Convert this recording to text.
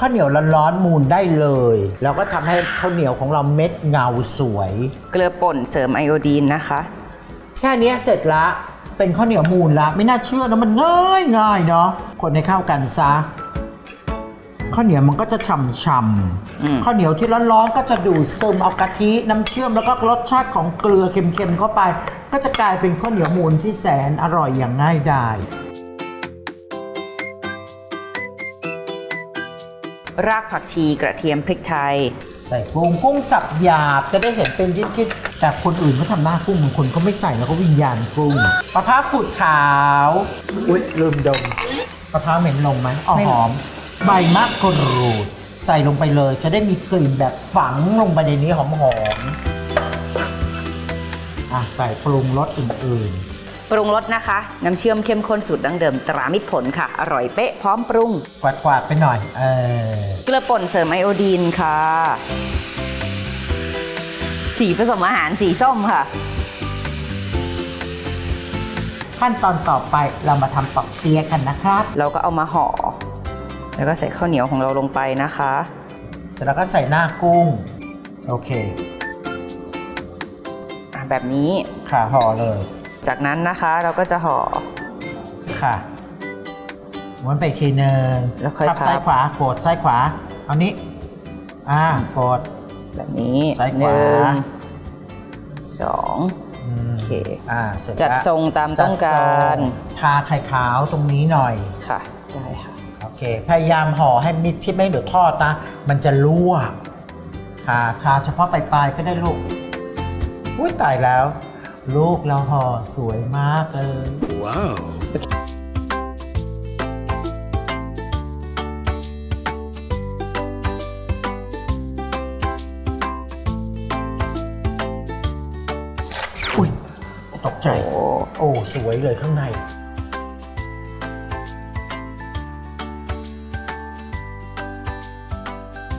ข้าวเหนียวร้อนๆมูนได้เลยแล้วก็ทำให้ข้าวเหนียวของเราเม็ดเงาสวยเกลือป่นเสริมไอโอดีนนะคะแค่นี้เสร็จละเป็นข้าวเหนียวมูนละไม่น่าเชื่อนะมันง่ายเนาะคนให้เข้ากันซะข้าวเหนียวมันก็จะฉ่ำๆข้าวเหนียวที่ร้อนๆก็จะดูดซึมเอากะทิน้ำเชื่อมแล้วก็รสชาติของเกลือเค็มๆเข้าไปก็จะกลายเป็นข้าวเหนียวมูนที่แสนอร่อยอย่างง่ายดายรากผักชีกระเทียมพริกไทยใส่กุ้งสับหยาบจะได้เห็นเป็นชิ้นๆแต่คนอื่นเขาทำหน้ากุ้งบางคนเขาไม่ใส่แล้วก็วิญญาณกุ้งมะพร้าวขูดขาวอุ๊ยลืมดมมะพร้าวเหม็นลงไหมอ๋อหอมใบมะกรูดใส่ลงไปเลยจะได้มีกลิ่นแบบฝังลงไปในนี้หอมใส่ปรุงรสอื่นๆปรุงรสนะคะน้ำเชื่อมเข้มข้นสูตรดั้งเดิมตรามิตรผลค่ะอร่อยเป๊ะพร้อมปรุงกวาดไปหน่อยเกลือป่นเสริมไอโอดีนค่ะสีผสมอาหารสีส้มค่ะขั้นตอนต่อไปเรามาทำปอกเปี๊ยะกันนะครับเราก็เอามาห่อแล้วก็ใส่ข้าวเหนียวของเราลงไปนะคะเสร็จแล้วก็ใส่หน้ากุ้งโอเคแบบนี้ค่ะห่อเลยจากนั้นนะคะเราก็จะห่อค่ะม้วนไปทีนึงแล้วค่อยซ้ายขวาโกดซ้ายขวาเอานี้โกดแบบนี้ซ้ายขวา 2โอเคจัดทรงตามต้องการทาไข่ขาวตรงนี้หน่อยค่ะได้ค่ะโอเคพยายามห่อให้มิดชิดไม่เดือดทอดนะมันจะรั่วทาเฉพาะปลายๆก็ได้ลูกอุ้ยตายแล้วลูกเราห่อสวยมากเลยว้าวอุ้ยตกใจโอ้สวยเลยข้างใน